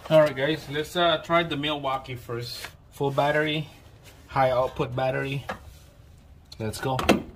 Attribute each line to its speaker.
Speaker 1: Alright guys, let's try the Milwaukee first. Full battery, high output battery. Let's go.